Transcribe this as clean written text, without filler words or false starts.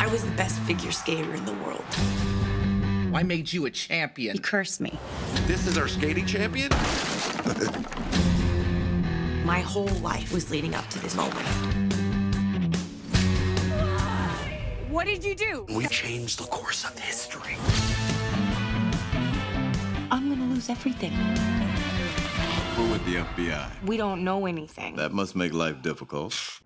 I was the best figure skater in the world. I made you a champion. You cursed me. This is our skating champion? My whole life was leading up to this moment. What did you do? We changed the course of history. I'm gonna lose everything. We're with the FBI. We don't know anything. That must make life difficult.